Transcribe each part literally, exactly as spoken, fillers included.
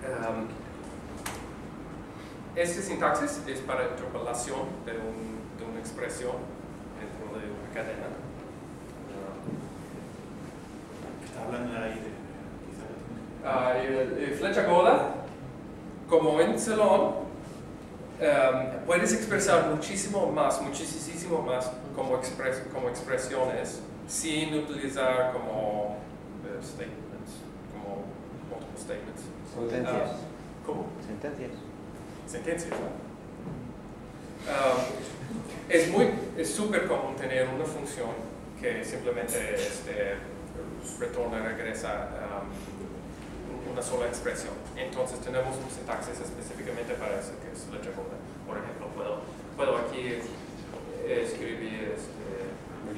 Um, este sintaxis es para interpolación de, un, de una expresión dentro de una cadena. ¿Qué está hablando ahí de Uh, y, y flecha gorda, como en Ceylon, um, puedes expresar muchísimo más, muchísimo más como, expres como expresiones sin utilizar como uh, statements, como multiple statements. Sentencias. Uh, ¿Cómo? Sentencias. Sentencias, ¿no? Um, es muy, es súper común tener una función que simplemente este, retorna, regresa um, una sola expresión. Entonces tenemos un sintaxis específicamente para eso, que es flecha gorda. Por ejemplo, puedo, puedo aquí escribir este...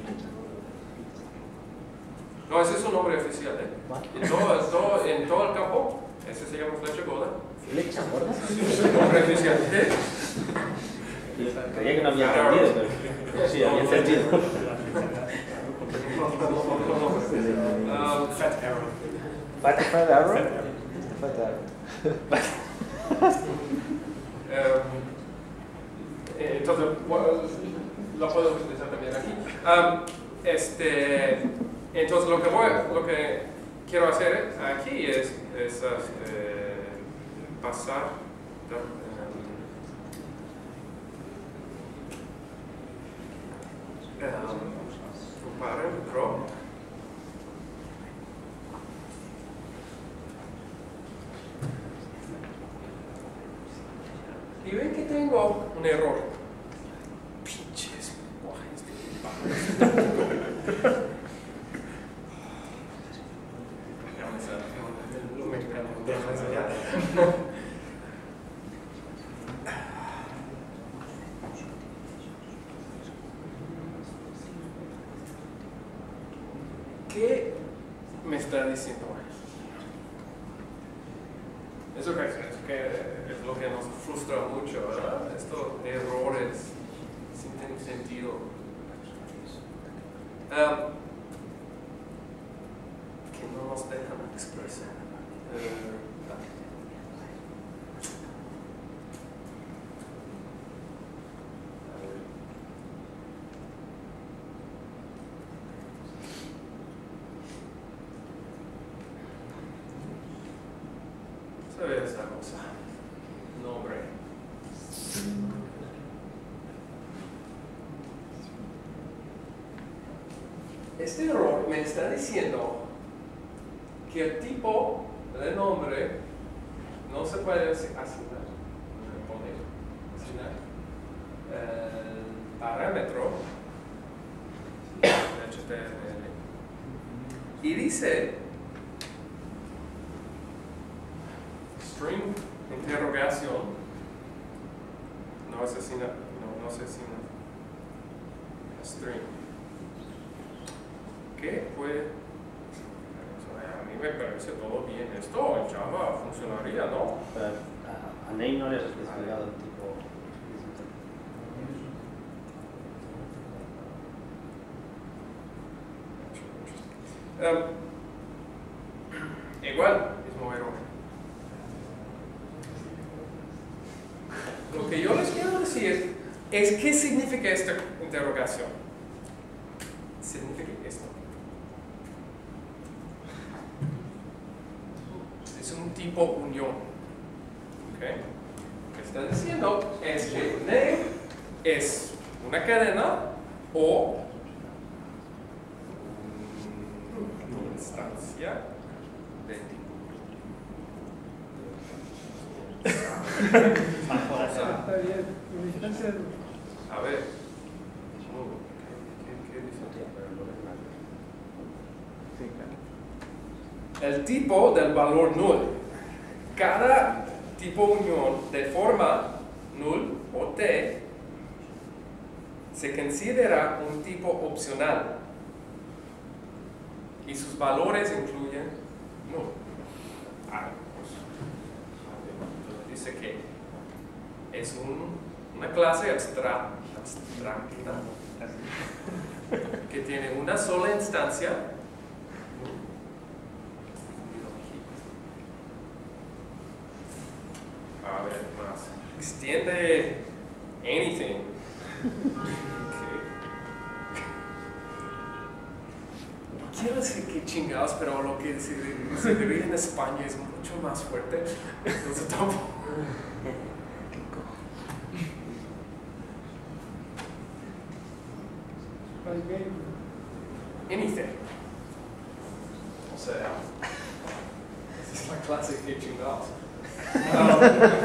No, ese es un nombre oficial, ¿eh? En todo, todo, en todo el campo, ese se llama flecha gorda. ¿Flecha gorda? Es un nombre oficial, ¿eh? Creía que no había entendido, pero sí, había entendido. Um, Fat arrow? Fat fat arrow? Fat arrow. Um, entonces, lo puedo utilizar también aquí. Um, este, entonces, lo que, voy, lo que quiero hacer aquí es, es este, pasar um, un parámetro. Y ven que tengo un error. Pinches lenguajes de ¿Qué me está diciendo? Eso que, que es lo que nos frustra mucho, ¿verdad? Estos errores sin sentido. Um, que no nos dejan expresar. Uh, Se ve esta cosa. Nombre. Este error me está diciendo que el tipo de nombre no se puede asignar. Poner, asignar el parámetro H T M L. Y dice string interrogación no asesina, no, no asesina string. ¿Qué fue? A mí me parece todo bien. Esto en Java funcionaría, ¿no? Pero a, a Name no le has especificado el tipo. Um, igual, mismo error. Lo que yo les quiero decir es qué significa esta interrogación. Significa esto. Es un tipo unión. ¿Okay? Lo que está diciendo es que name es una cadena o una instancia de tipo. Está bien, una instancia de... A ver. ¿Qué, qué dice? El tipo del valor null. Cada tipo unión de forma null o t se considera un tipo opcional y sus valores incluyen null. Ah, pues, dice que es un, una clase abstracta, abstracta que tiene una sola instancia. ver más. Extiende anything. Okay. No quiero decir que chingados, pero lo que se, se diría en España es mucho más fuerte. Entonces tampoco. Anything. O sea, esa es la clase que chingados. Um,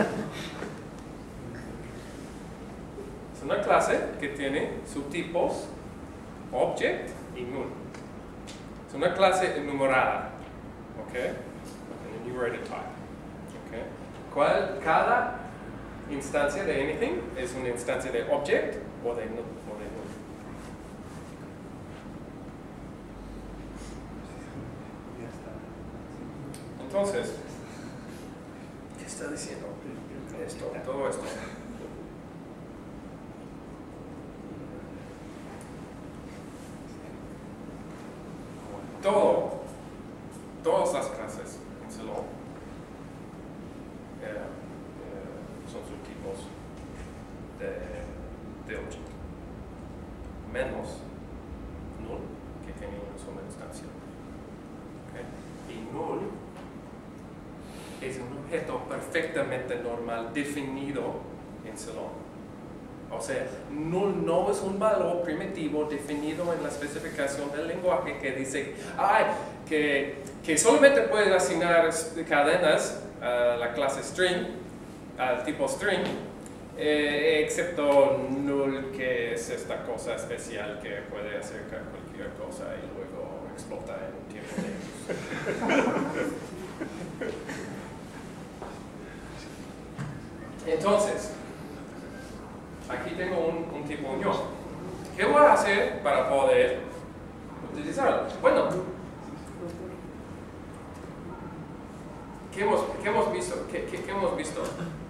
es una clase que tiene subtipos object y null. Es una clase enumerada, ¿ok? An enumerated type, ¿ok? ¿Cuál, cada instancia de anything es una instancia de object o de null? O de null. Entonces, ¿qué está diciendo esto, todo esto? Todo, todas las clases en Salón eh, eh, son subtipos de, de object, menos null, que tiene una sola instancia. ¿Okay? Y null es un objeto perfectamente normal definido en Salón. O sea, null no es un valor primitivo definido en la especificación del lenguaje que dice ay, que, que solamente puedes asignar cadenas a la clase string, al tipo string, eh, excepto null, que es esta cosa especial que puede hacer cualquier cosa y luego explota en un tiempo de Entonces, aquí tengo un, un tipo unión. ¿Qué voy a hacer para poder utilizarlo? Bueno, ¿qué hemos, qué hemos visto? ¿Qué, qué, qué hemos visto?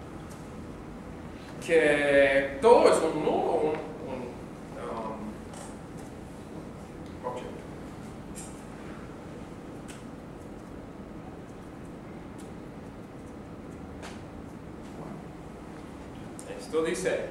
Que todo es un null o un, un um, object. Esto dice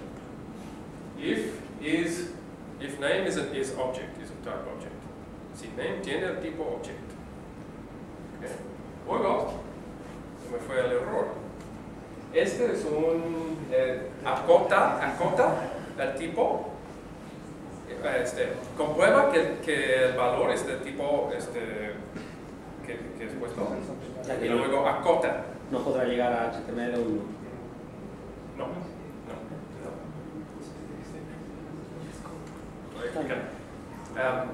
if is if name is, a, is object, is a type object. Si name tiene el tipo object. Okay. Luego, se me fue el error. Este es un eh, acota, acota el tipo. Este, comprueba que, que el valor es de tipo este, que, que es puesto. Y luego acota. No podrá llegar a H T M L uno. No, no, no. Um,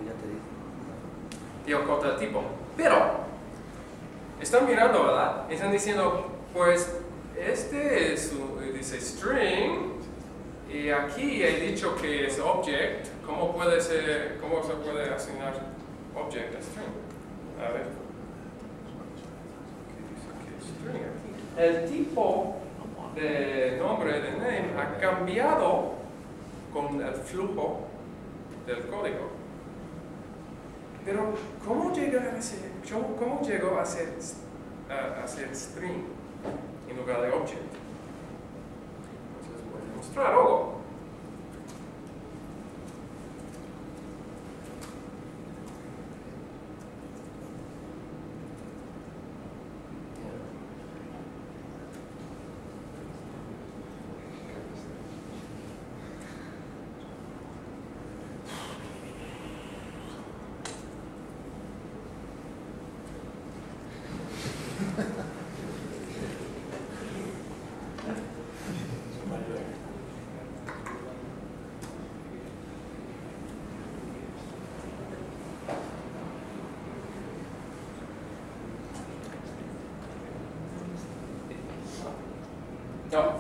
y acota el tipo. Pero, están mirando, ¿verdad? Están diciendo, pues, este es, dice string, y aquí he dicho que es object. ¿Cómo puede ser, cómo se puede asignar object a string? A ver. ¿Qué dice que string aquí? El tipo de nombre de name ha cambiado con el flujo del código. Pero, ¿cómo llegó a ser, cómo llegó a ser, a, a ser string en lugar de object? Entonces voy a mostrar algo. No.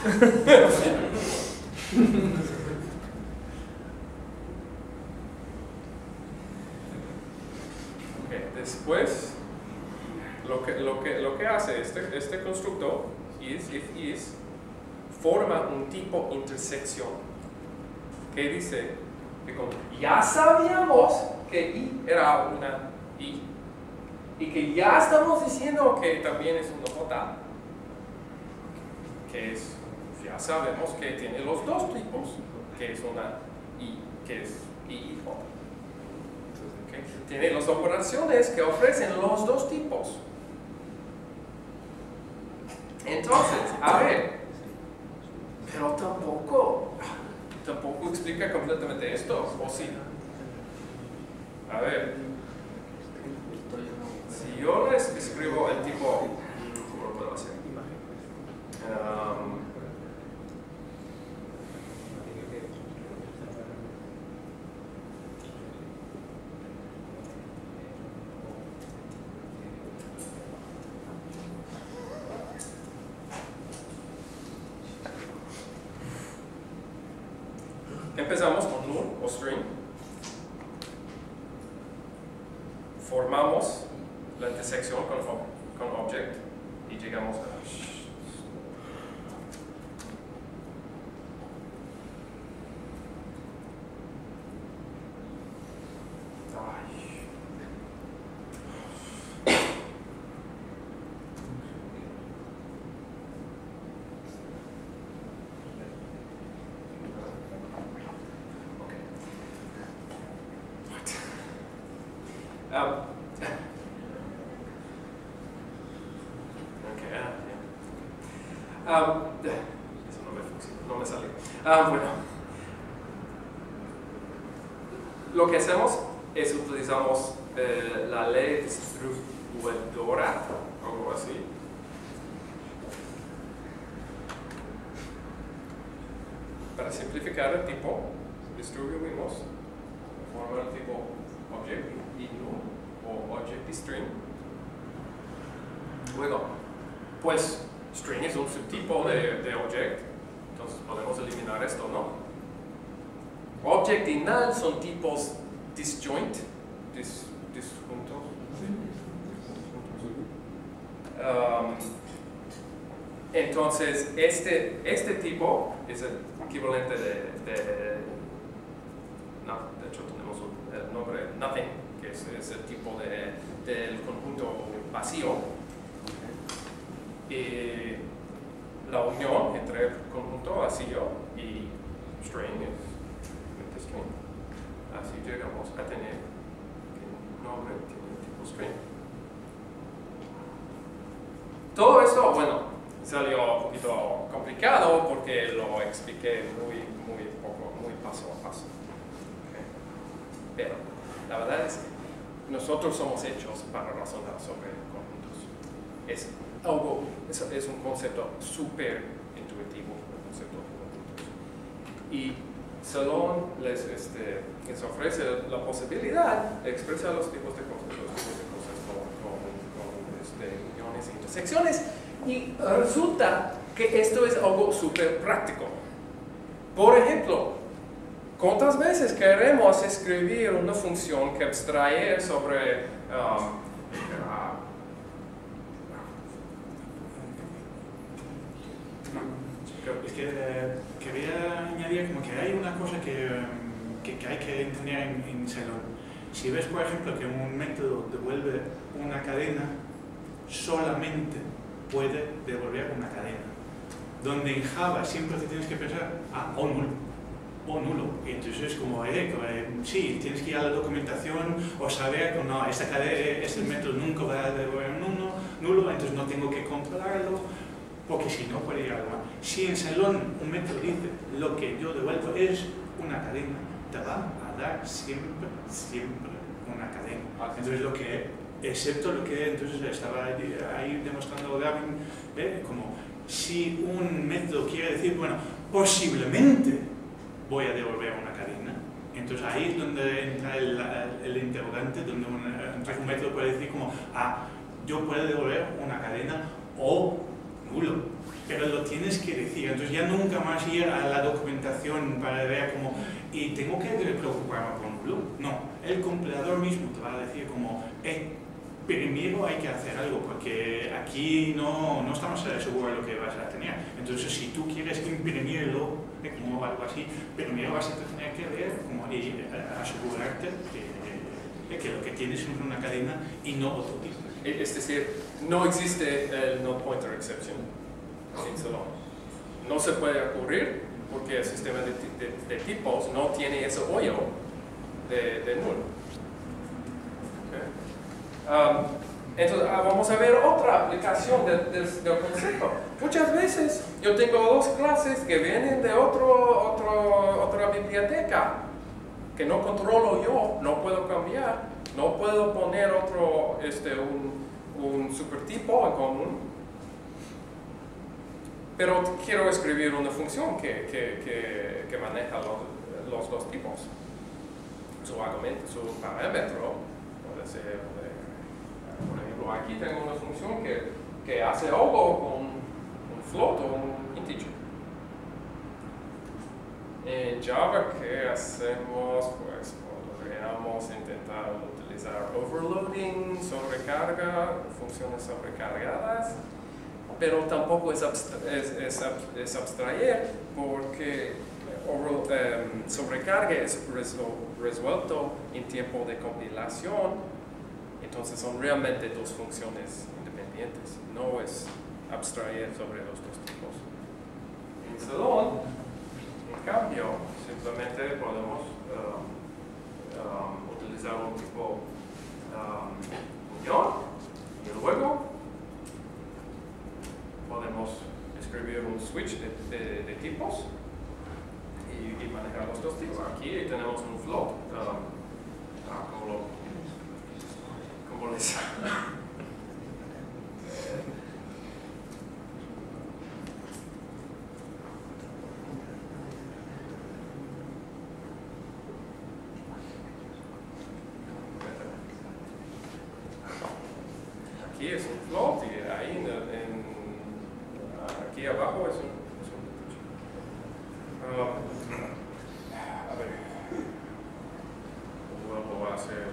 Okay, después, lo que, lo que, lo que hace este, este constructor, is, if is, forma un tipo intersección que dice que como ya sabíamos que i era una i y que ya estamos diciendo que también es una j, que es, ya sabemos que tiene los dos tipos, que es una I, que es I y J. ¿Okay? Tiene las operaciones que ofrecen los dos tipos. Entonces, a ver, pero tampoco, tampoco explica completamente esto, ¿o sí? A ver, si yo les escribo el tipo, ¿cómo lo puedo hacer? Um, Empezamos con null o string, formamos la intersección con, con object y llegamos a... Um, okay, uh, yeah. um, eso no me funciona, no me sale. Um, bueno, lo que hacemos es utilizamos eh, la ley distribuidora, algo así. Para simplificar el tipo, distribuimos, formar el tipo object y null o object y string. Luego, pues string es un subtipo de, de object, entonces podemos eliminar esto, ¿no? Object y null son tipos disjoint, dis, disjuntos. Um, entonces, este, este tipo es el equivalente de, de no, de hecho tenemos el nombre nothing, que es, es el tipo de, del conjunto vacío. Y la unión entre el conjunto vacío y string es string. Así llegamos a tener que el nombre tiene tipo string. Todo esto, bueno, salió un poquito complicado porque lo expliqué muy, muy poco, muy paso a paso. Pero la verdad es que nosotros somos hechos para razonar sobre conjuntos. Es algo, es, es un concepto súper intuitivo, el concepto de conjuntos. Y Salón les, este, les ofrece la posibilidad de expresar los tipos de cosas, los tipos de cosas con, con, con este, uniones e intersecciones. Y resulta que esto es algo súper práctico. Por ejemplo, ¿cuántas veces queremos escribir una función que abstrae sobre um, uh, es que eh, quería añadir como que hay una cosa que, que, que hay que entender en, en Salón. Si ves, por ejemplo, que un método devuelve una cadena, solamente puede devolver una cadena. Donde en Java siempre te tienes que pensar, ah, o nulo. O nulo. Y entonces es como, eh, sí, tienes que ir a la documentación o saber que no, esta cadena, este método nunca va a devolver un nulo, nulo, entonces no tengo que controlarlo, porque si no puede ir algo mal. Si en Salón un método dice lo que yo devuelvo es una cadena, te va a dar siempre, siempre una cadena. Entonces lo que, excepto lo que entonces estaba ahí demostrando Gavin, eh, como si un método quiere decir, bueno, posiblemente voy a devolver una cadena, entonces ahí es donde entra el, el interrogante, donde un, un método puede decir como, ah, yo puedo devolver una cadena o nulo, pero lo tienes que decir, entonces ya nunca más ir a la documentación para ver como, y tengo que preocuparme por nulo, no, el compilador mismo te va a decir como, eh, primero hay que hacer algo, porque aquí no, no estamos seguros de lo que vas a tener, entonces si tú quieres imprimirlo, eh, como algo así, primero vas a tener que ver como, y asegurarte que, que lo que tienes es una cadena y no otro tipo. Es decir, no existe el no pointer exception en Salón. no se puede ocurrir porque el sistema de, de, de tipos no tiene ese hoyo de, de null. Okay. Um, entonces ah, vamos a ver otra aplicación de, de, del concepto. Muchas veces yo tengo dos clases que vienen de otro, otro, otra biblioteca que no controlo yo, no puedo cambiar, no puedo poner otro, este, un, un supertipo en común, pero quiero escribir una función que, que, que, que maneja los, los dos tipos. Su argumento, su parámetro puede ser, por ejemplo, aquí tengo una función que, que hace algo con un float o un integer. En Java, ¿qué hacemos? Pues podríamos intentar utilizar overloading, sobrecarga, funciones sobrecargadas, pero tampoco es, abstra es, es, es abstraer porque over, um, sobrecarga es resuelto en tiempo de compilación, entonces son realmente dos funciones independientes, no es abstraer sobre los dos tipos. En Salón, en cambio, simplemente podemos um, um, utilizar un tipo um, unión y luego podemos escribir un switch de, de, de tipos y, y manejar los dos tipos. Aquí tenemos un float. Um, ah, ¿cómo, lo, ¿Cómo les Aquí es un float y ahí en, en, aquí abajo es un, es un uh, a ver, luego va a ser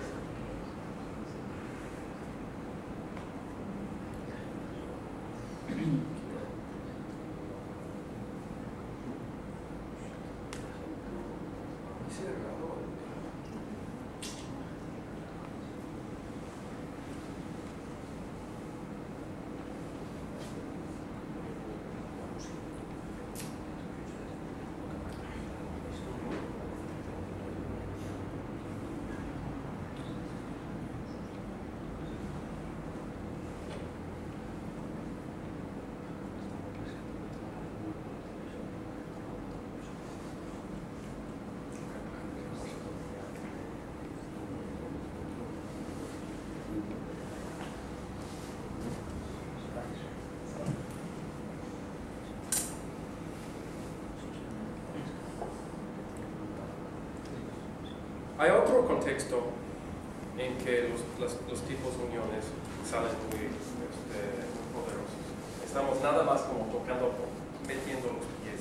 Hay otro contexto en que los, los, los tipos uniones salen muy, este, muy poderosos. Estamos nada más como tocando, metiendo los pies.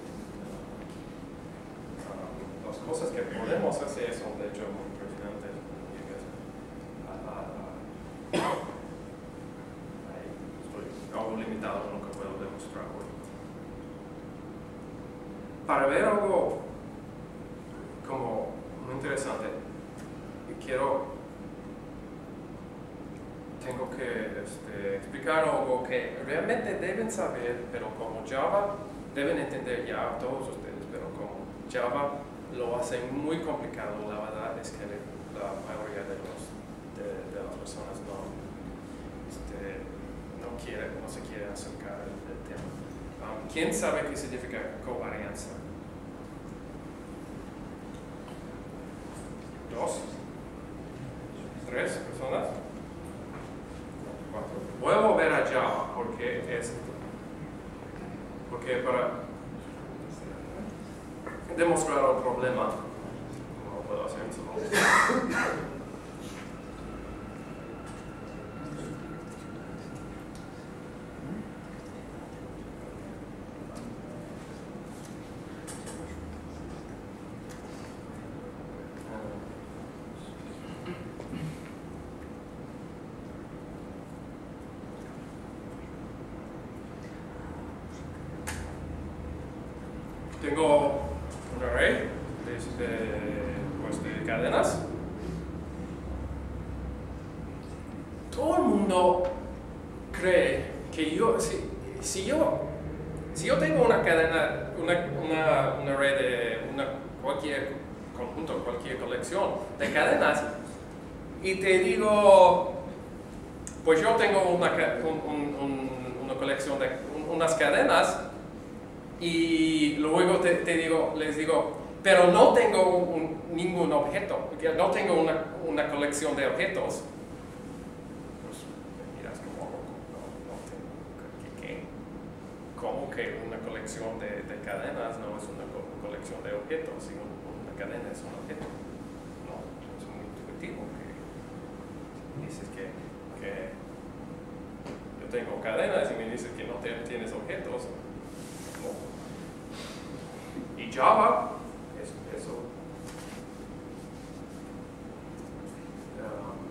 Uh, las cosas que podemos hacer son de hecho muy impresionantes. Uh, uh, ahí estoy algo limitado en lo que puedo demostrar hoy. Para ver algo como muy interesante, y quiero, tengo que este, explicar algo que realmente deben saber, pero como Java, deben entender ya todos ustedes, pero como Java lo hace muy complicado, la verdad es que la mayoría de, los, de, de las personas no, este, no, quiere, no se quiere acercar al tema. Um, ¿Quién sabe qué significa covarianza? Dos, tres personas, cuatro. Voy a volver a Java porque es porque para demostrar el problema, no puedo hacer eso. Tengo un array de, de, pues de cadenas. Todo el mundo cree que yo, si, si yo si yo tengo una cadena, una, una, una red de una, cualquier conjunto, cualquier colección de cadenas, y te digo, pues yo tengo una, un, un, una colección de un, unas cadenas, y luego te, te digo, les digo, pero no tengo un, ningún objeto, no tengo una, una colección de objetos. Pues me miras como, no, no tengo, ¿qué, qué? ¿Cómo que una colección de, de cadenas no es una co colección de objetos? Si un, una cadena es un objeto. No, es muy intuitivo que dices que, que yo tengo cadenas y me dices que no te, tienes objetos. No. Y Java es eso. Um,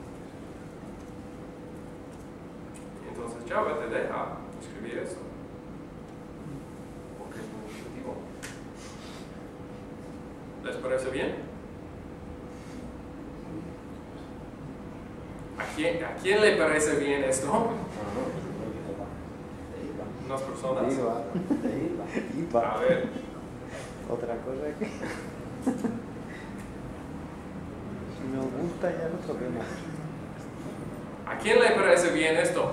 entonces Java te deja escribir eso. Porque es muy intuitivo. ¿Les parece bien? ¿A quién, ¿A quién le parece bien esto? Unas personas. Iba, iba. A ver. Otra cosa que si nos gusta ya lo toquemos. ¿A quién le parece bien esto?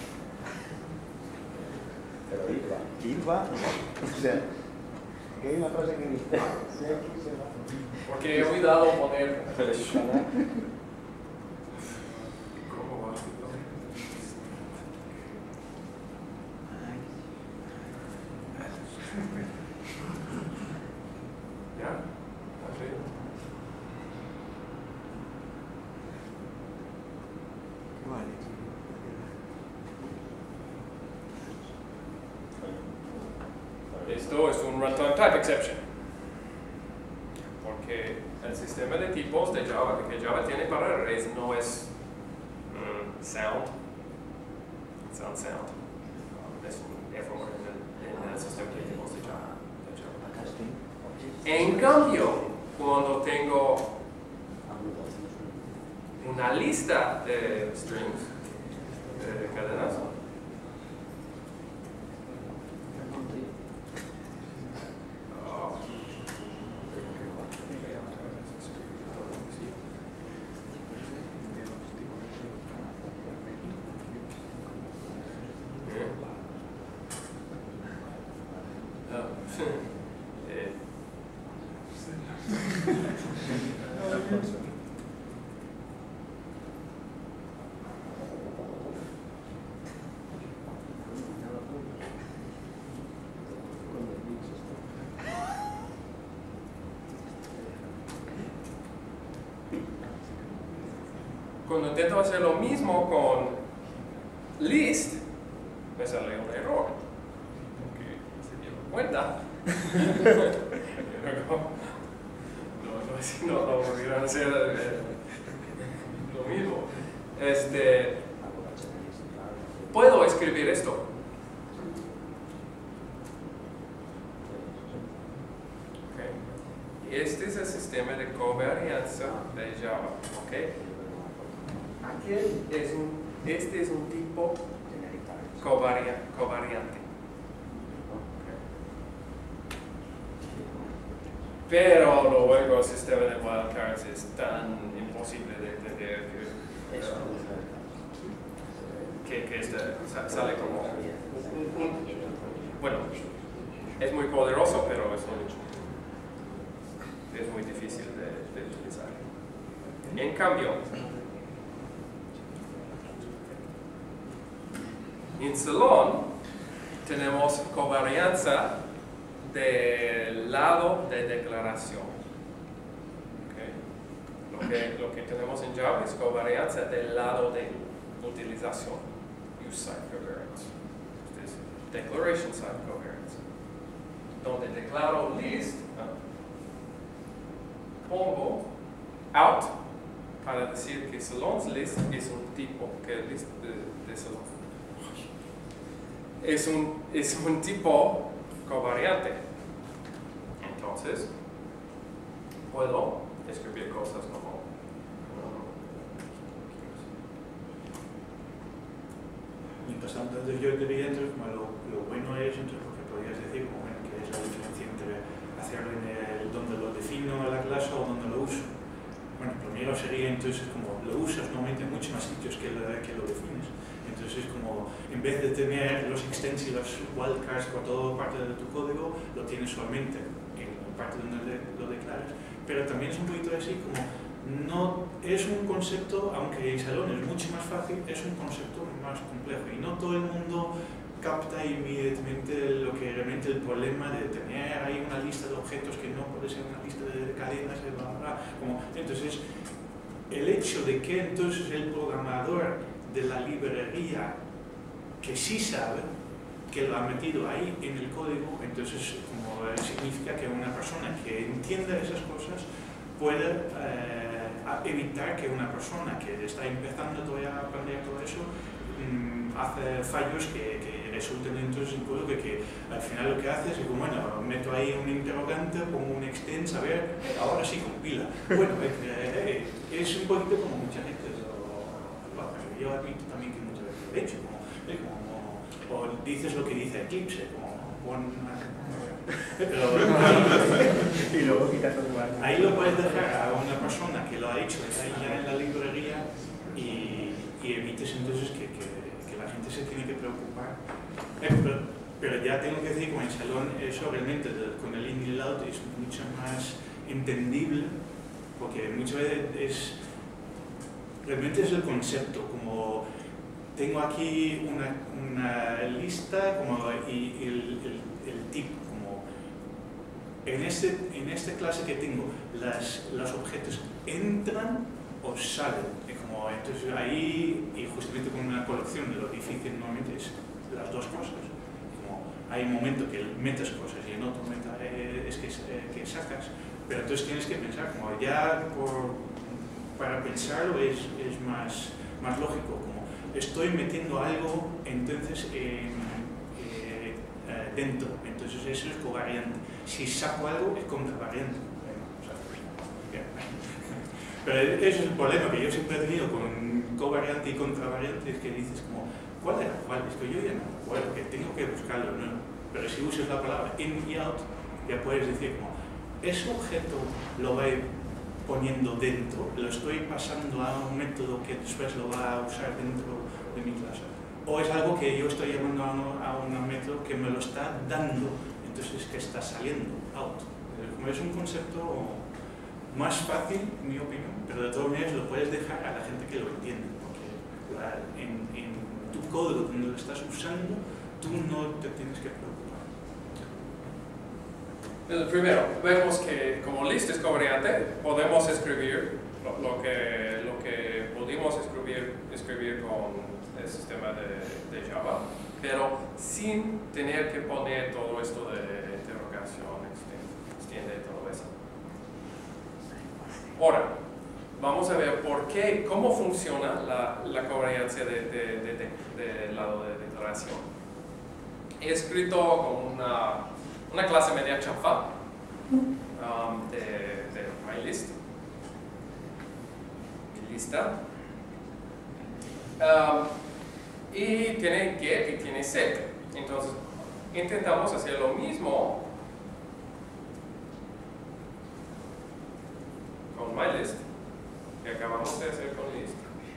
Pero iba, iba, o sea, que hay una frase que dice, si aquí se va. Porque he olvidado poner. ¿Cómo va? ¿Ya? ¿Así? Vale. Esto es un runtime type exception. Porque el sistema de tipos de Java que Java tiene para arrays no es mm, sound. Sound sound. Es un error en el, en el sistema de tipos de Java. De Java. En cambio, cuando tengo una lista de strings, de cadenas, eh, cuando intento hacer lo mismo con list, me sale un error. Porque se dieron cuenta. no, no, no, no volvieron a hacer eh, lo mismo. Este, puedo escribir esto. Okay. Este es el sistema de covarianza de Java. Okay. Aquí es un, este es un tipo covaria, covariante. Okay. Pero luego el sistema de wildcards es tan imposible de entender que, que, que este sale como un, un, bueno, es muy poderoso, pero es, un, es muy difícil de, de utilizar. En cambio, en Ceylon tenemos covarianza del lado de declaración. Okay. Lo, que, lo que tenemos en Java es covarianza del lado de utilización, use side covariance. Este es declaration side covariance. Donde declaro list, ¿no? Pongo out para decir que Ceylon's list es un tipo, que el list de, de Ceylon es un, es un tipo covariante. Entonces, puedo escribir cosas como, como mientras tanto, entonces yo diría, entonces, como lo, lo bueno es, entonces, porque podrías decir como, bueno, que es la diferencia entre hacerlo en el donde lo defino en la clase o donde lo uso. Bueno, primero sería entonces como lo usas normalmente en muchos más sitios que lo, que lo defines. Entonces como en vez de tener los extents y los wildcards por toda parte de tu código, lo tienes solamente en la parte donde lo declaras. Pero también es un poquito así como, no es un concepto, aunque en Salón es mucho más fácil, es un concepto más complejo y no todo el mundo capta inmediatamente lo que realmente el problema de tener ahí una lista de objetos que no puede ser una lista de cadenas, bla, bla, bla, como, entonces el hecho de que entonces el programador de la librería que sí sabe que lo ha metido ahí en el código, entonces como significa que una persona que entienda esas cosas puede eh, evitar que una persona que está empezando todavía a aprender todo eso mmm, hace fallos que, que resulten entonces en código que, que al final lo que hace es que, bueno, meto ahí un interrogante, pongo un extens, a ver, eh, ahora sí compila. Bueno, eh, eh, es un poquito como mucha gente lo, lo hace. Yo admito también que muchas veces lo he hecho, como, eh, como, o dices lo que dice Eclipse, como pon una... Pero, y luego quitas otro lugar. Ahí lo puedes dejar a una persona que lo ha hecho ya en la librería y, y evites entonces que, que, que la gente se tiene que preocupar. Eh, pero, pero ya tengo que decir que con el Salón eso realmente de, con el in y el out es mucho más entendible porque muchas veces es realmente es el concepto, como tengo aquí una, una lista como, y, y el, el, el tipo. En, este, en esta clase que tengo, las, los objetos entran o salen. Y como, entonces ahí, y justamente con una colección, lo difícil normalmente es las dos cosas. Como hay un momento que metes cosas y en otro momento es que, que sacas, pero entonces tienes que pensar, como ya por, para pensarlo es, es más, más lógico, como estoy metiendo algo entonces en, eh, dentro, entonces eso es covariante. Si saco algo es contravariante. Pero ese es el problema que yo siempre he tenido con covariante y contravariante, es que dices como, ¿cuál era cuál? Es que yo ya no me acuerdo, que tengo que buscarlo, ¿no? Pero si usas la palabra in y out, ya puedes decir como, ese objeto lo voy poniendo dentro, lo estoy pasando a un método que después lo va a usar dentro de mi clase. O es algo que yo estoy llamando a un, a un método que me lo está dando, entonces que está saliendo, out. Es un concepto más fácil, en mi opinión, pero de todas maneras lo puedes dejar a la gente que lo entiende, porque la, en, en tu código donde lo estás usando, tú no te tienes que preocupar. Entonces, primero, vemos que como list es covariante, podemos escribir lo, lo, que, lo que pudimos escribir, escribir con el sistema de, de Java, pero sin tener que poner todo esto de interrogación, extiende y todo eso. Ahora, vamos a ver por qué, cómo funciona la, la covariancia del de, de, de, de lado de declaración. He escrito con una, una clase media chafa um, de, de MyList, mi lista. Um, y tiene get y tiene set. Entonces, intentamos hacer lo mismo con MyList que acabamos de hacer con list.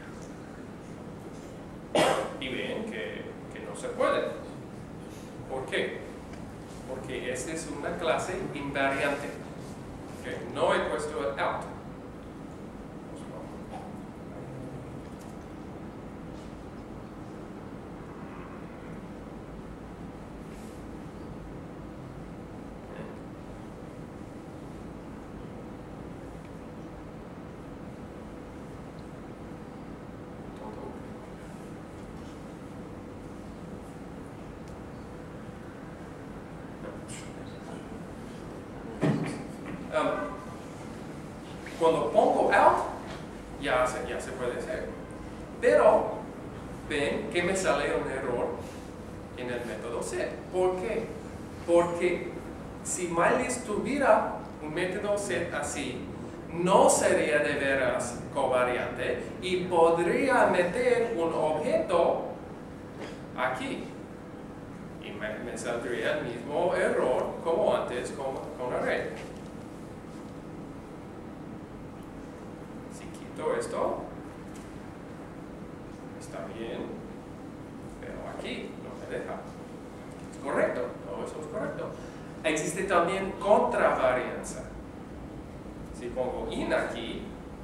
Y ven que, que no se puede. ¿Por qué? Porque esta es una clase invariante. ¿Okay? No he puesto el out. Um, cuando pongo out, ya se, ya se puede hacer. Pero, ven que me sale un error en el método set. ¿Por qué? Porque si MyList tuviera un método set así, no sería de veras covariante y podría meter un objeto aquí. y me, me saldría el mismo error como antes con, con array. Si quito esto, está bien, pero aquí no me deja. Es correcto, no, eso es correcto. Existe también contravarianza. Si pongo in aquí,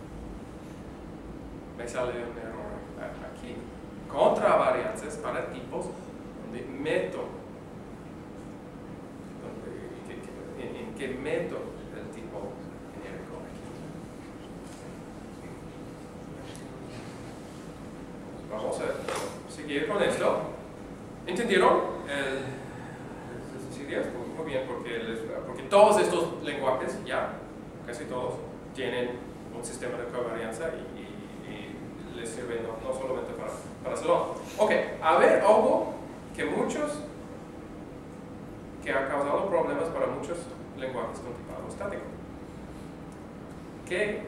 me sale un error aquí. Contravarianza es para tipos donde meto, donde, que, que, en, en qué meto el tipo genérico aquí. Vamos a seguir con esto. ¿Entendieron? El, muy bien, porque, les, porque todos estos lenguajes, ya, casi todos, tienen un sistema de covarianza y, y, y les sirve no, no solamente para, para Salón. Ok, a ver algo que muchos, que ha causado problemas para muchos lenguajes con tipado estático. ¿Qué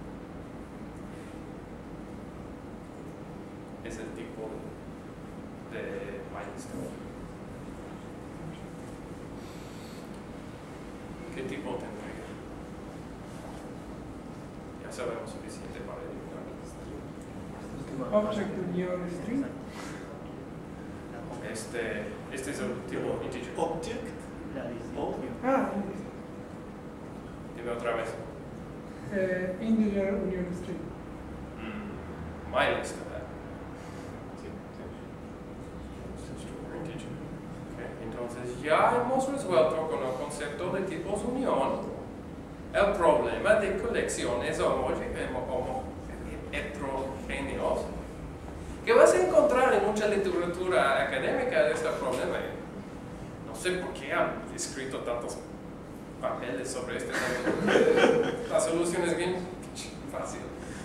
es el tipo de MyList? ¿Qué tipo tendría? Ya sabemos suficiente para eliminar. Object union string. Este, este es el tipo integer. Object. Ah, Dime otra vez. eh, integer union string. Mm, MyList, ¿verdad? Sí, sí. Integer. Okay. Entonces ya hemos resuelto con el concepto de tipos unión el problema de colecciones heterogéneos que vas a encontrar en mucha literatura académica de este problema. No sé por qué han escrito tantos papeles sobre este tema. La solución es bien fácil.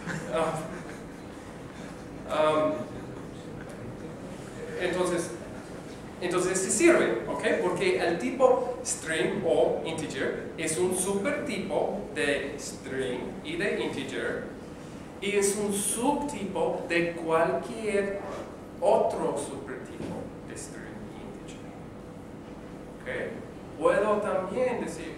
Um, entonces, Entonces sí sirve, ¿ok? Porque el tipo string o integer es un supertipo de string y de integer y es un subtipo de cualquier otro supertipo de string y integer. ¿Ok? Puedo también decir,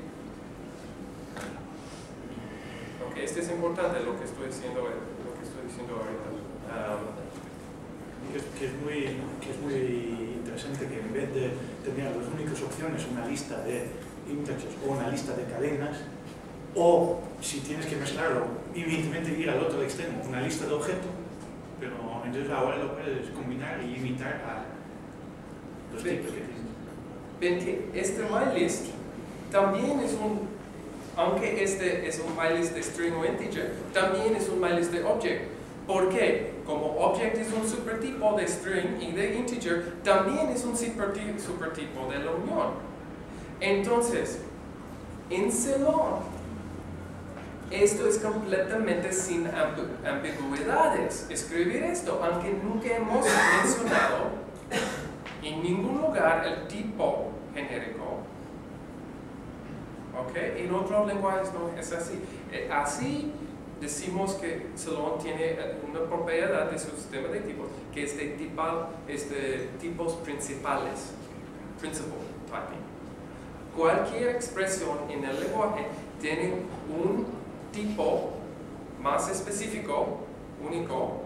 ok, esto es importante lo que estoy diciendo, lo que estoy diciendo ahorita. Um, Que es, que, es muy, que es muy interesante que en vez de tener las únicas opciones una lista de integers o una lista de cadenas, o si tienes que mezclarlo, evidentemente ir al otro extremo, una lista de objetos, pero entonces ahora lo puedes combinar y limitar a los Ven, tipos que tienes. ven que este MyList también es un, aunque este es un MyList de string o integer, también es un MyList de object. ¿Por qué? Como object es un supertipo de string y de integer, también es un supertipo, supertipo de la unión. Entonces, en Ceylon, esto es completamente sin ambigüedades. Escribir esto, aunque nunca hemos mencionado en ningún lugar el tipo genérico. ¿Ok? En otros lenguajes no es así. Así decimos que Ceylon tiene una propiedad de su sistema de tipos que es de, tipal, es de tipos principales, principal typing. Cualquier expresión en el lenguaje tiene un tipo más específico, único,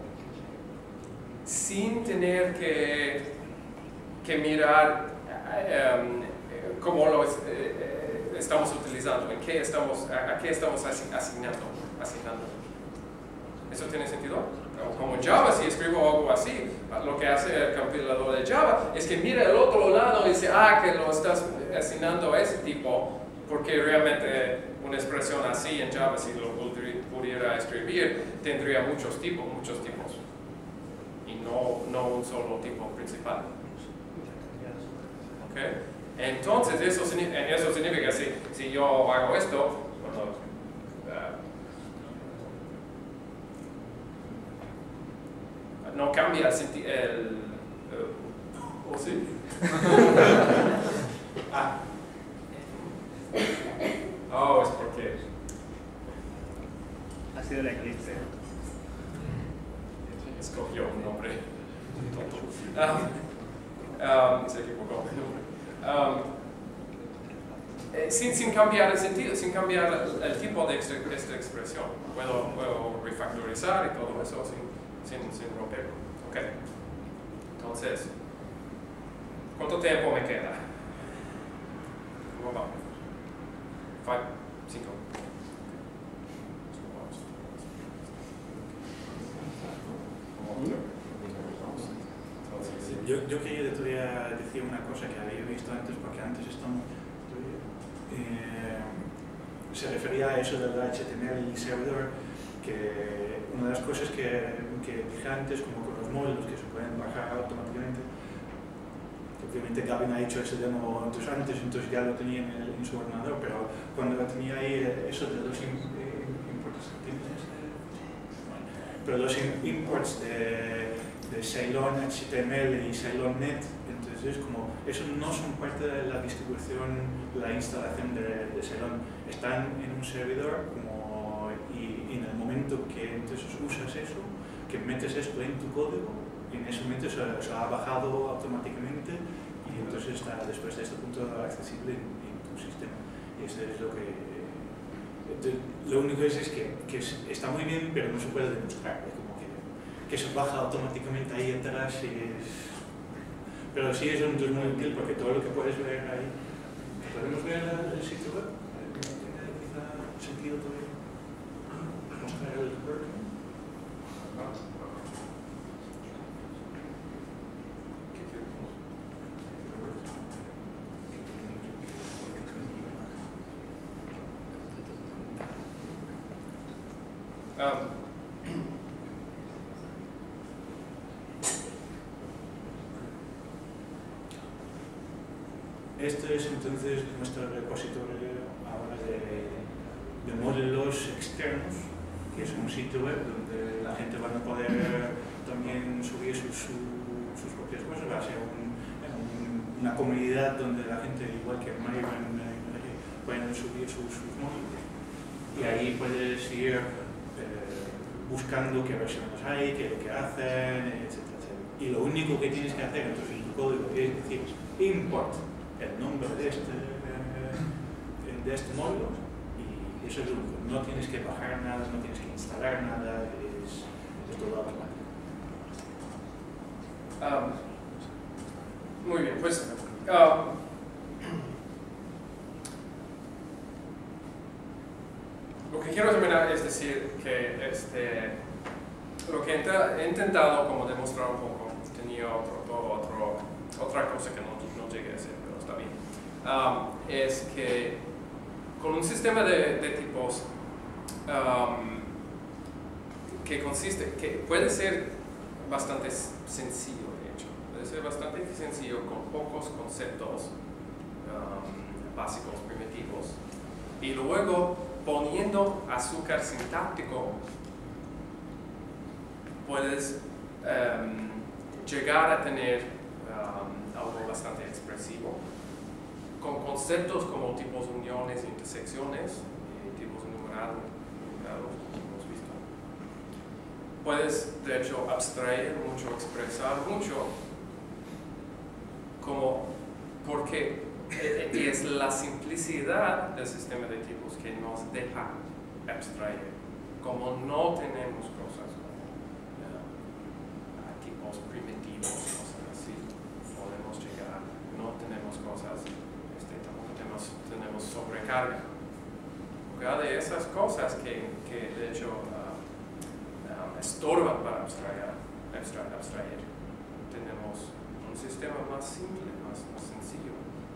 sin tener que, que mirar um, cómo lo es, eh, estamos utilizando, en qué estamos, a, a qué estamos asignando. asignando. ¿Eso tiene sentido? Como Java, si escribo algo así, lo que hace el compilador de Java es que mira el otro lado y dice, ah, que lo estás asignando a ese tipo, porque realmente una expresión así en Java, si lo pudiera escribir, tendría muchos tipos, muchos tipos, y no, no un solo tipo principal. ¿Ok? Entonces, eso, eso significa que si, si yo hago esto, bueno, uh, no cambia el sentido, el, uh, ¿o sí? ah. Oh, es porque ha sido el eclipse. Escogió un nombre tonto. Um, um, se equivocó. Um, eh, sin, sin cambiar el sentido, sin cambiar el, el tipo de esta, esta expresión. Puedo, puedo refactorizar y todo eso sin, sin, sin romperlo. Okay. Entonces, ¿cuánto tiempo me queda? ¿Cómo vamos? Five, cinco. Yo, yo quería todavía decir una cosa que había visto antes, porque antes esto eh, se refería a eso del H T M L y servidor, que una de las cosas que, que dije antes, como con los módulos que se pueden bajar automáticamente, obviamente Gavin ha hecho ese demo entonces antes, entonces ya lo tenía en, el, en su ordenador, pero cuando tenía ahí eso de los in, imports, pero los imports de, de Ceylon H T M L y Ceylon Net, entonces como eso no son parte de la distribución, la instalación de, de Ceylon, están en un servidor como, y, y en el momento que entonces usas eso, que metes esto en tu código, en ese momento se, se ha bajado automáticamente y entonces está después de este punto accesible en, en tu sistema. Y eso es lo que... Entonces, lo único es, es que, que está muy bien, pero no se puede demostrar. Es como que, que se baja automáticamente ahí atrás y es... Pero sí es un tool muy útil porque todo lo que puedes ver ahí... ¿Podemos ver el, el sitio web? ¿Tiene quizá sentido todavía? ¿Mostrar el working? Um, Este es entonces nuestro repositorio ahora de, de módulos externos, que es un sitio web donde la gente va a poder también subir sus, su, sus propias cosas. Va a ser un, un, una comunidad donde la gente, igual que Maven, pueden subir sus, sus módulos. Y ahí puedes ir buscando qué versiones hay, qué es lo que hacen, etcétera, etcétera. Y lo único que tienes que hacer entonces en tu código es decir import el nombre de este, de este módulo y eso es lo único. No tienes que bajar nada, no tienes que instalar nada, es, es todo automático. Um, muy bien, pues um, lo que quiero terminar es decir que este, lo que he intentado como demostrar un poco, tenía otro, otro, otra cosa que no, no llegué a hacer, pero está bien, um, es que con un sistema de, de tipos um, que consiste, que puede ser bastante sencillo, de hecho, puede ser bastante sencillo con pocos conceptos um, básicos, primitivos, y luego poniendo azúcar sintáctico puedes um, llegar a tener um, algo bastante expresivo con conceptos como tipos uniones, intersecciones y tipos enumerados, enumerados como hemos visto. Puedes de hecho abstraer mucho, expresar mucho como porque y es la simplicidad del sistema de tipos que nos deja abstraer. Como no tenemos cosas como uh, tipos primitivos, cosas así, podemos llegar, no tenemos cosas, este, tampoco tenemos, tenemos sobrecarga. Cada de esas cosas que, que de hecho uh, um, estorban para abstraer, abstraer, abstraer, tenemos un sistema más simple, más, más sencillo.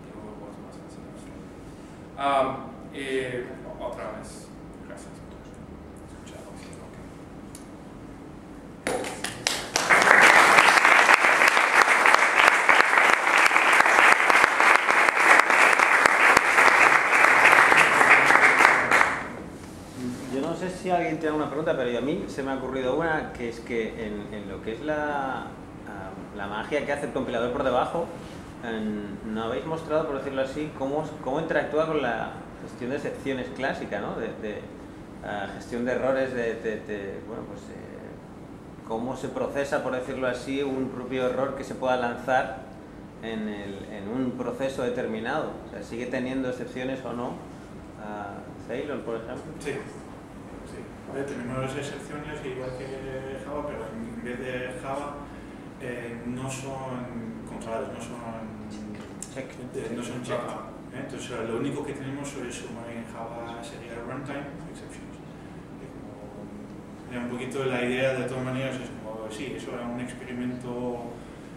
Um, y otra vez, gracias por escucharnos. Yo no sé si alguien tiene una pregunta, pero a mí se me ha ocurrido una, que es que en, en lo que es la, uh, la magia que hace el compilador por debajo, no habéis mostrado, por decirlo así, cómo, cómo interactúa con la gestión de excepciones clásica, ¿no? De, de uh, gestión de errores, de, de, de bueno, pues, eh, cómo se procesa, por decirlo así, un propio error que se pueda lanzar en, el, en un proceso determinado. O sea, sigue teniendo excepciones o no. Uh, Ceylon, por ejemplo. Sí, sí. Tenemos excepciones igual que Java, pero en vez de Java eh, no son controladas, no son check. Eh, no son checked. ¿eh? Entonces lo único que tenemos sobre eso en Java sería runtime exceptions. Un poquito la idea de todas maneras es como, sí, eso era un experimento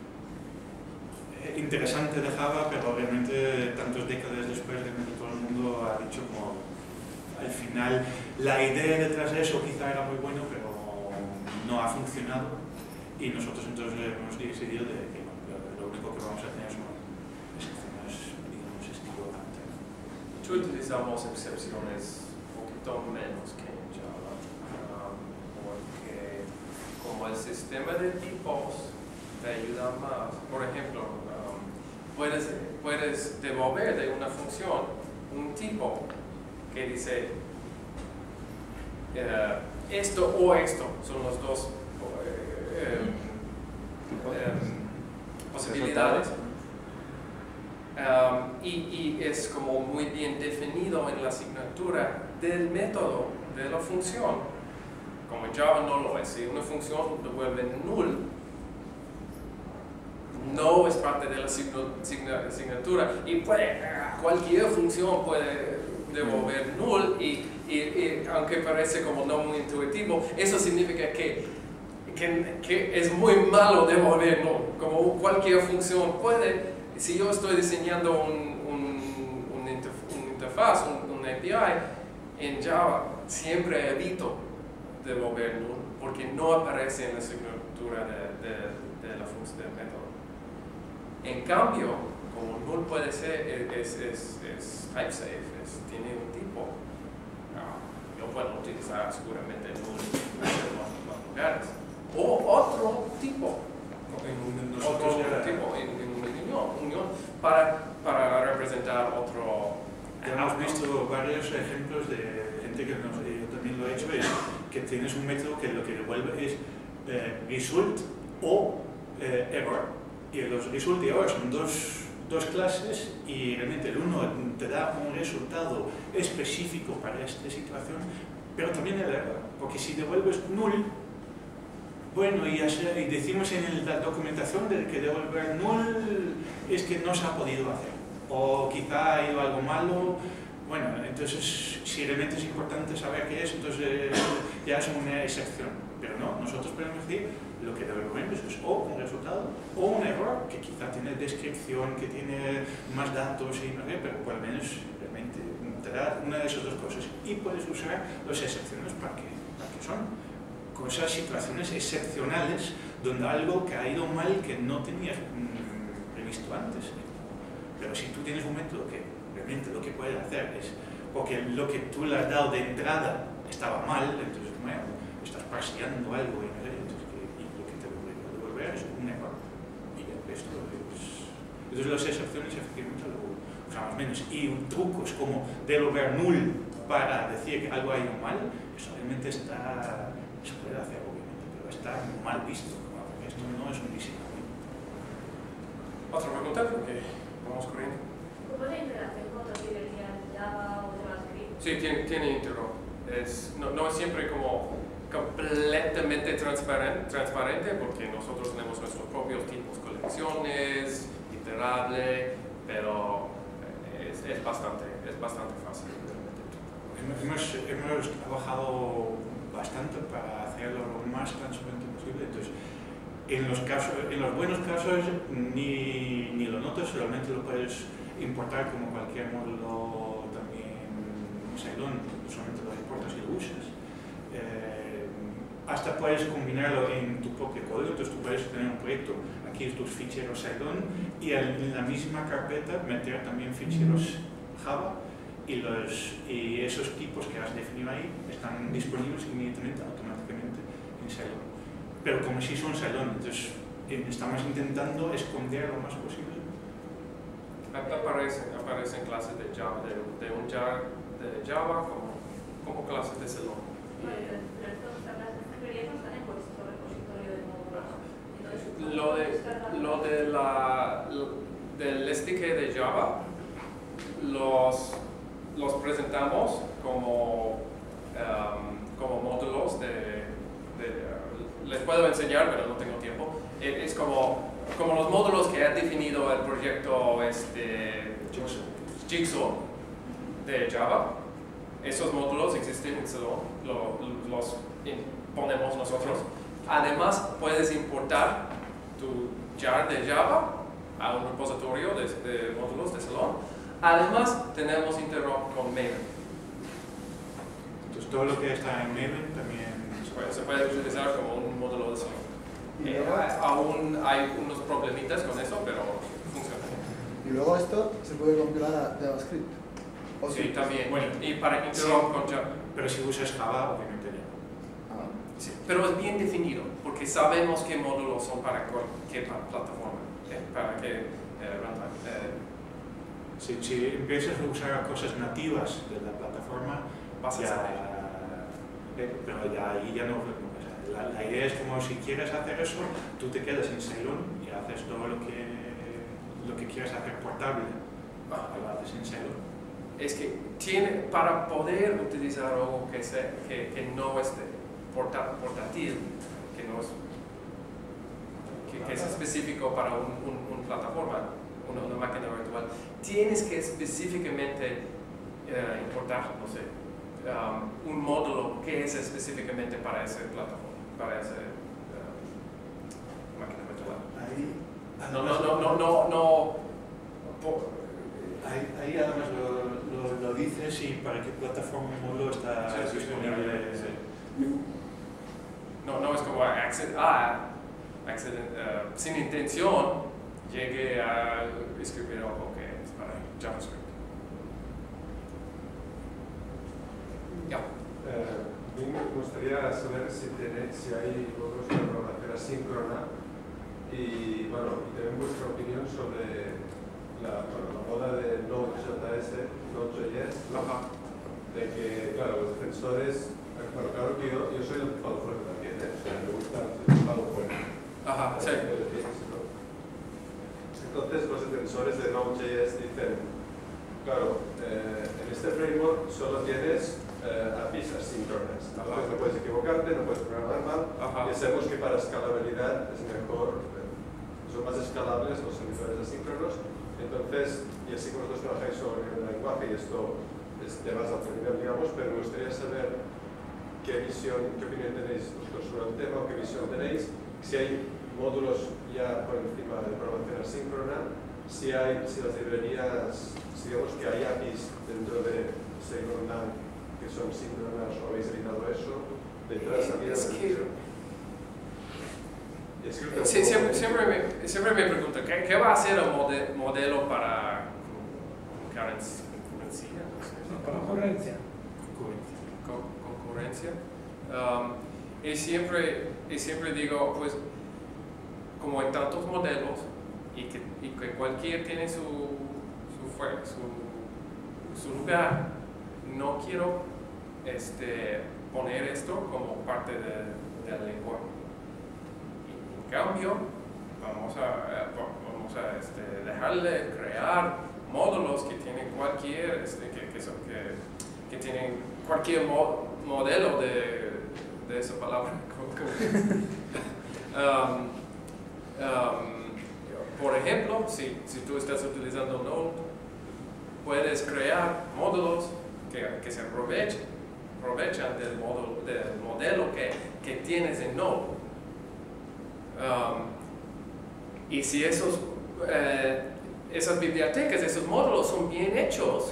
interesante de Java, pero obviamente tantas décadas después de que todo el mundo ha dicho como al final la idea detrás de eso quizá era muy bueno, pero no ha funcionado y nosotros entonces hemos decidido de que lo único que vamos a tener son excepciones, digamos, estilo runtime. Tú utilizamos excepciones un poquito menos que en Java, um, porque como el sistema de tipos te ayuda más. Por ejemplo, um, puedes, puedes devolver de una función un tipo que dice uh, esto o esto, son los dos uh, um, um, posibilidades. Um, y, y es como muy bien definido en la asignatura del método de la función. Como en Java no lo es. Si una función devuelve null, no es parte de la asignatura y puede, cualquier función puede devolver null y, y, y aunque parece como no muy intuitivo, eso significa que, que, que es muy malo devolver null. Como cualquier función puede. Si yo estoy diseñando un, un, un, interf un interfaz, un, un A P I, en Java siempre evito devolver null porque no aparece en la asignatura de, de, de la función del método. En cambio, como null puede ser, es, es, es type safe, es, tiene un tipo, no, yo puedo utilizar seguramente null en los lugares. O otro tipo, en, Nosotros otro ya, tipo, en, en Unión, unión para, para representar otro. Ya hemos visto varios ejemplos de gente que nos, yo también lo he hecho, es que tienes un método que lo que devuelve es eh, result o eh, error. Y los result y error son dos, dos clases y realmente el uno te da un resultado específico para esta situación, pero también el error, porque si devuelves null, bueno, y, y decimos en la documentación de que devolver null es que no se ha podido hacer, o quizá ha ido algo malo. Bueno, entonces si realmente es importante saber qué es, entonces ya es una excepción. Pero no, nosotros podemos decir lo que devolvemos es o un resultado o un error que quizá tiene descripción, que tiene más datos y no sé, pero por lo menos realmente te da una de esas dos cosas. Y puedes usar las excepciones para que, para que son cosas, situaciones excepcionales donde algo que ha ido mal que no tenías mmm, previsto antes. Pero si tú tienes un método que realmente lo que puede hacer es, porque lo que tú le has dado de entrada estaba mal, entonces bueno, estás parseando algo y, no sé, entonces, que, y lo que te voy a devolver es un error. Y esto es... Entonces las excepciones efectivamente lo usamos menos. Y trucos como devolver null para decir que algo ha ido mal, eso realmente está... se puede hacer obviamente, pero está mal visto, porque esto no es un diseño. Otra pregunta, porque vamos corriendo. ¿Cómo es la integración con otras librerías Java o JavaScript? Sí, tiene, tiene íntegro. Es, no, no es siempre como completamente transparente, transparente, porque nosotros tenemos nuestros propios tipos, colecciones, iterable, pero es, es, bastante, es bastante fácil. Hemos, hemos trabajado bastante para hacerlo lo más transparente posible. Entonces, en los, casos, en los buenos casos ni, ni lo notas, solamente lo puedes importar como cualquier módulo también Ceylon, solamente lo importas y lo usas. Eh, hasta puedes combinarlo en tu propio código, entonces tú puedes tener un proyecto, aquí tus ficheros Ceylon y en la misma carpeta meter también ficheros Java. Y, los, y esos tipos que has definido ahí están disponibles inmediatamente, automáticamente en Ceylon. Pero como si son Ceylon, entonces estamos intentando esconder lo más posible. Aparecen, aparecen clases de Java, de, de un Java, de Java como, como clases de Ceylon. Vale, pero estas clases de librerías no están en vuestro repositorio de módulos. Entonces, Lo de, lo de la, del S D K de Java los, los presentamos como, um, como módulos de, de, les puedo enseñar pero no tengo tiempo, es como, como los módulos que ha definido el proyecto este, Jigsaw de Java. Esos módulos existen en Salon, lo, los ponemos nosotros. Además puedes importar tu jar de Java a un repositorio de, de módulos de Salon. Además tenemos interop con Maven. Entonces todo lo que está en Maven también se puede, se puede utilizar como un módulo de Salon. Y Eh, luego, aún hay unos problemitas con eso, pero funciona. y luego esto se puede compilar a JavaScript. ¿O Sí, también. Bueno, y para interop con Java. pero si usas Java, obviamente ya. Ah, Sí, pero es bien definido, porque sabemos qué módulos son para qué plataforma, ¿eh? Para qué eh, runtime. Eh, Si, si empiezas a usar cosas nativas de la plataforma, Vas a ya, saber. eh, pero ya ahí ya no. O sea, la, la idea es como si quieres hacer eso, tú te quedas en Ceylon y haces todo lo que, lo que quieres hacer portable, Ah. lo haces en Ceylon. es que tiene, para poder utilizar algo que, se, que, que no es de porta, portátil, que no es, que, que es específico para una un, un plataforma, una, una máquina virtual, tienes que específicamente eh, importar, no sé, um, un módulo que es específicamente para esa plataforma, para esa uh, máquina virtual. Ahí, No, no, no, no, no, no. po- ahí, ahí además lo, lo, lo dices y para qué plataforma el módulo está Sí, sí, sí, disponible. sí. No, no es como acced a, acceden- uh, sin intención, llegue a escribir algo que es para JavaScript. Ya. Eh, a mí me gustaría saber si, tiene, si hay modos de programación asíncrona y, bueno, y también vuestra opinión sobre la, bueno, la moda de Node.js, Node.js, Ajá. de que, claro, los defensores, bueno, claro que yo, yo soy del palo fuerte también, ¿eh? O sea, me gusta el palo fuerte. Ajá, sí. Entonces los defensores de Node.js dicen, claro, eh, en este framework solo tienes eh, A P Is asíncronas, entonces no puedes equivocarte, no puedes programar mal, Ajá. y sabemos que para escalabilidad es mejor, eh, son más escalables los servidores asíncronos, entonces, y así que vosotros trabajáis sobre el lenguaje y esto es de más alto nivel, digamos, pero me gustaría saber qué visión, qué opinión tenéis vosotros sobre el tema, o qué visión tenéis, si hay módulos ya por encima de programación asíncrona, si hay, si las librerías, si digamos que hay A P Is dentro de Ceylon que son síncronas o habéis evitado eso, de entrada salida Es de que- Y así que Sí, siempre, siempre, me, siempre me pregunto, ¿qué, qué va a hacer el mode- modelo para concurrencia? concurrencia? No sé. Concurrencia. Con- concurrencia. Um, y, siempre, y siempre digo, pues, como hay tantos modelos y que, y que cualquier tiene su, su, fue- su, su lugar, no quiero este, poner esto como parte de, del lenguaje. En cambio, vamos a, vamos a este, dejarle crear módulos que tienen cualquier, este, que, que, son, que, que tienen cualquier mo, modelo de, de esa palabra. um, um, por ejemplo, si, si tú estás utilizando Node, puedes crear módulos que, que se aprovechen, aprovechan del, módulo, del modelo que, que tienes en Node. Um, y si esos, eh, esas bibliotecas, esos módulos son bien hechos,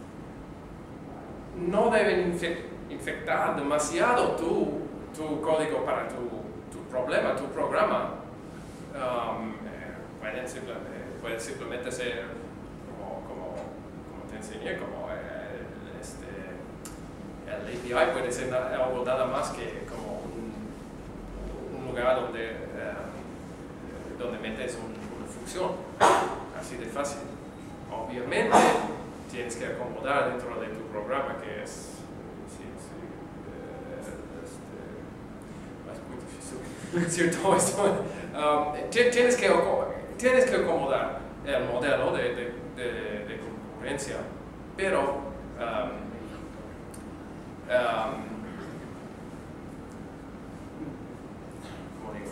no deben infe infectar demasiado tu, tu código para tu, tu problema, tu programa. Um, eh, pueden, simple, eh, pueden simplemente ser como, como, como te enseñé, como eh, este, el A P I puede ser algo nada más que como un, un lugar donde, eh, donde metes un, una función, así de fácil. Obviamente tienes que acomodar dentro de tu programa, que es, sí, sí, eh, este, es muy difícil, ¿cierto? Esto, um, tienes, que, tienes que acomodar, el modelo de, de, de, de concurrencia, pero um, um, ¿cómo digo?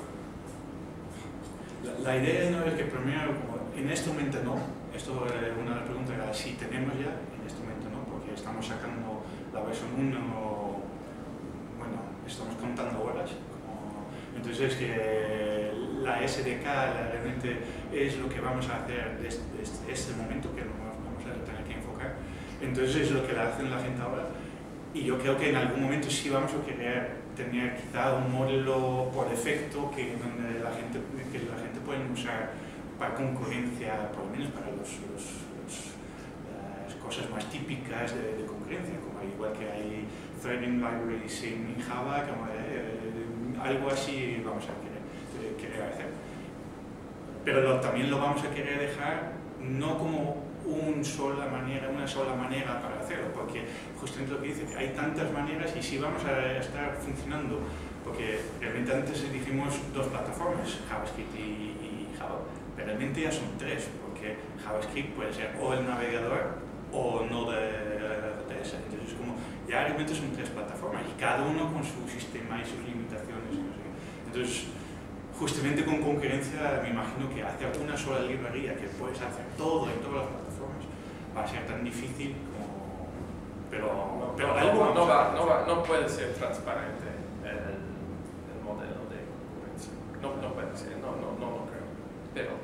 La, la idea no es que primero, como en este momento no, esto es una de las preguntas que sí tenemos ya, en este momento no, porque estamos sacando la versión uno, bueno, estamos contando horas, como, entonces que la S D K realmente es lo que vamos a hacer desde, desde este momento, que lo vamos a tener que enfocar, entonces es lo que la hacen la gente ahora, y yo creo que en algún momento sí vamos a querer tener quizá un modelo por defecto que, donde la gente, que la gente puede usar para concurrencia, por lo menos para los, los, los, las cosas más típicas de, de concurrencia, como igual que hay threading libraries en Java, como, eh, algo así vamos a querer, eh, querer hacer. Pero lo, también lo vamos a querer dejar no como un sola manera, una sola manera para hacerlo, porque justamente lo que dice, que hay tantas maneras y si vamos a estar funcionando, porque realmente antes dijimos dos plataformas, JavaScript y, y Java, pero realmente ya son tres, porque JavaScript puede ser o el navegador o Node.js, entonces como ya realmente son tres plataformas y cada uno con su sistema y sus limitaciones, y no sé qué. Entonces justamente con concurrencia me imagino que hacer una sola librería que puedes hacer todo en todas las plataformas va a ser tan difícil como... pero, no, pero no, algo no, no, va, no, va, no puede ser transparente el, el modelo de concurrencia, no, no puede ser, no, no, no, no creo, pero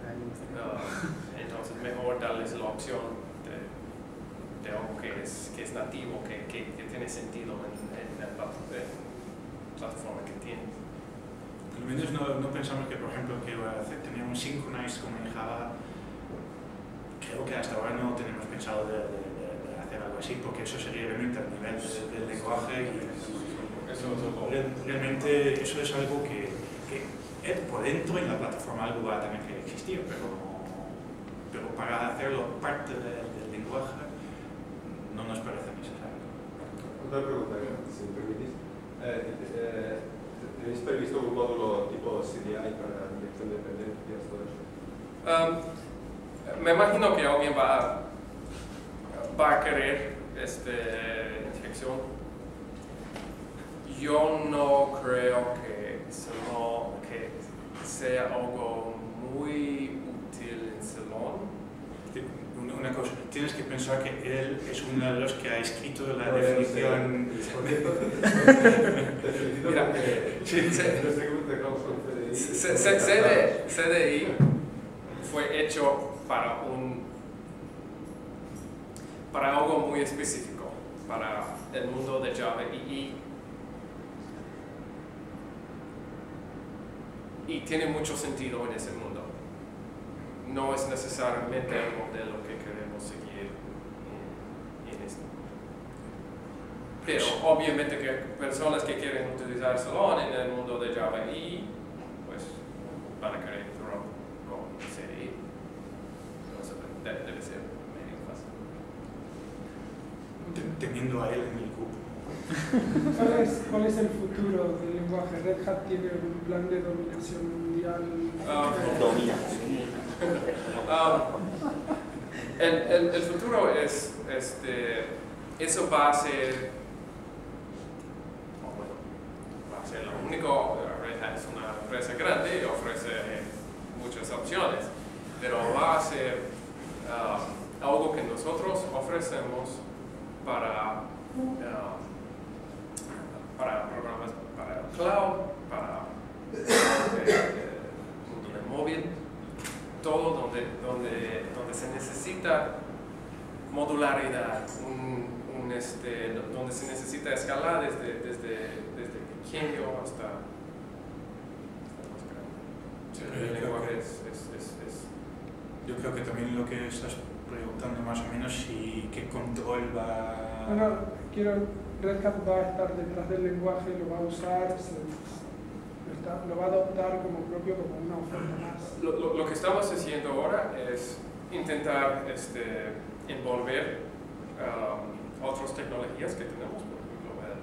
uh, entonces mejor darles la opción de, de algo que es, que es nativo, que, que, que tiene sentido en, en la plataforma que tienes. Al menos no, no pensamos que, por ejemplo, que hacer, tener un synchronize como en Java, creo que hasta ahora no tenemos pensado de, de, de, de hacer algo así, porque eso sería realmente a nivel de, del lenguaje y eso, realmente eso es algo que, que por dentro en la plataforma algo va a tener que existir, pero, pero para hacerlo parte del, del lenguaje no nos parece necesario. Otra pregunta, si me permitís. Eh, eh, ¿Tenéis previsto un módulo tipo C D I para inyección de dependencias, todo eso? Um, me imagino que alguien va a, va a querer este, inyección. Yo no creo que, solo, que sea algo muy útil en Salón. Una cosa, tienes que pensar que él es uno de los que ha escrito la definición. Mira, C D I fue hecho para un para algo muy específico, para el mundo de Java y, y, y tiene mucho sentido en ese mundo. No es necesariamente el modelo que queremos seguir en, en este mundo. Pero obviamente que personas que quieren utilizar Salón en el mundo de Java y pues van a querer Drop con C D I. Entonces debe ser medio fácil. Teniendo a él en el grupo. ¿Cuál es, ¿Cuál es el futuro del lenguaje? Red Hat tiene un plan de dominación mundial. Um, Domina. um, el, el, el futuro es, este, eso va a ser, oh, bueno, va a ser lo único. Red Hat es una empresa grande y ofrece muchas opciones, pero va a ser um, algo que nosotros ofrecemos para um, para programas para el cloud, para el mundo del móvil, todo donde, donde, donde se necesita modularidad, un, un este, donde se necesita escalar desde, desde, desde pequeño hasta, hasta más grande. Sí, el lenguaje es, es, es, es... Yo creo que también lo que estás preguntando más o menos si qué control va... Bueno, quiero... Red Hat va a estar detrás del lenguaje, lo va a usar, se, lo, está, lo va a adoptar como propio, como una oferta más. Lo, lo, lo que estamos haciendo ahora es intentar este, envolver um, otras tecnologías que tenemos, por ejemplo el,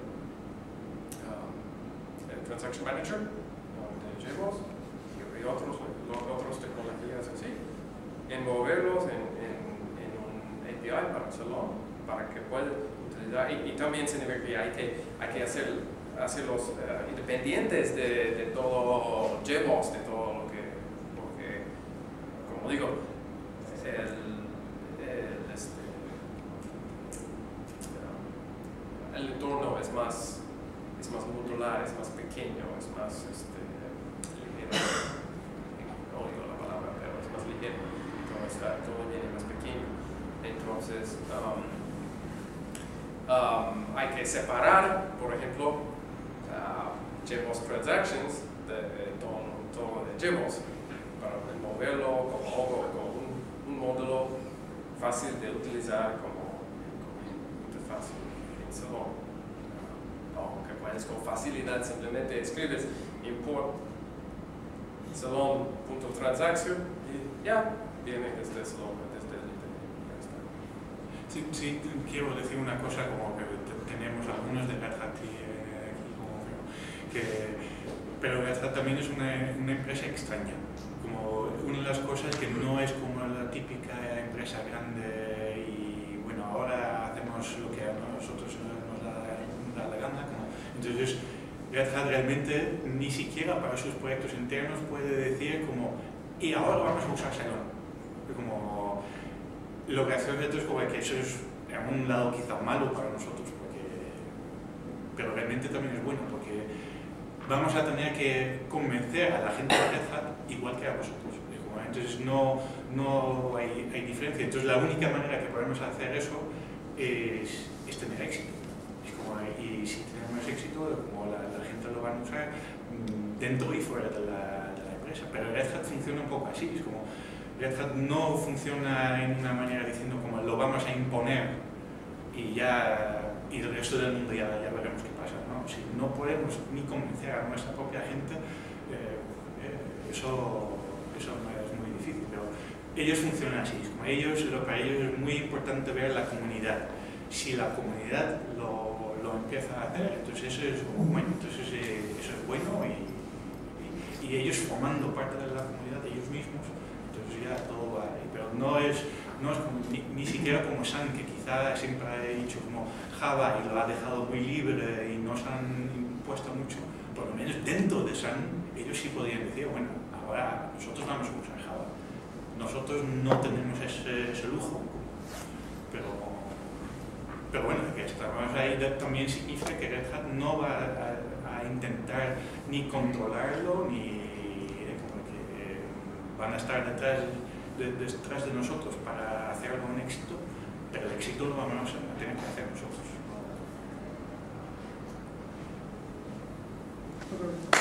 um, el Transaction Manager um, de JBoss y otros, otras tecnologías así, en moverlos en, en, en un A P I para Salon, para que puedan utilizar, y, y también significa que hay que, hay que hacer, hacerlos uh, independientes de, de todo JBoss, de todo lo que, lo que como digo, el, el, este, el entorno es más, es más modular, es más pequeño, es más este, ligero, no digo la palabra, pero es más ligero, todo, está, todo viene más pequeño. Entonces, um, um, hay que separar, por ejemplo, uh, JBoss Transactions de, de todo, todo de JBoss, para moverlo como algo, como un, un módulo fácil de utilizar como, como interfaz en Salon. Uh, que puedes con facilidad simplemente escribes import salon.transaction y ya viene desde Salon, desde el Sí, sí, quiero decir una cosa como que tenemos algunos de Red Hat aquí, como, que, pero Red Hat también es una, una empresa extraña. Como una de las cosas que no es como la típica empresa grande y bueno, ahora hacemos lo que a nosotros nos da, da la gana. Como, entonces, Red Hat realmente ni siquiera para sus proyectos internos puede decir como y ahora vamos a usar Salon. Como, lo que hace Red Hat es como que eso es en un lado quizá malo para nosotros, porque, pero realmente también es bueno porque vamos a tener que convencer a la gente de Red Hat igual que a vosotros. Entonces no, no hay, hay diferencia. Entonces la única manera que podemos hacer eso es, es tener éxito. Es como, y si tenemos éxito, como la, la gente lo va a usar dentro y fuera de la, de la empresa. Pero Red Hat funciona un poco así. Es como Red Hat no funciona en una manera diciendo como lo vamos a imponer y ya y el resto del mundo ya, ya veremos qué pasa, ¿no? Si no podemos ni convencer a nuestra propia gente, eh, eh, eso, eso es muy difícil, pero ellos funcionan así, como ellos, lo, para ellos es muy importante ver la comunidad. Si la comunidad lo, lo empieza a hacer, entonces eso es bueno, entonces eh, eso es bueno y, y, y ellos formando parte de la comunidad ellos mismos, entonces ya todo va ahí, pero no es, no es como, ni, ni siquiera como Sun, que quizá siempre ha dicho como Java y lo ha dejado muy libre y no se han impuesto mucho, por lo menos dentro de Sun ellos sí podían decir, bueno, ahora nosotros vamos a usar Java, nosotros no tenemos ese, ese lujo, pero, pero bueno, que estamos ahí también significa que Red Hat no va a, a intentar ni controlarlo ni como que van a estar detrás de, detrás de nosotros para hacerlo un éxito, pero el éxito lo vamos a tener que hacer nosotros.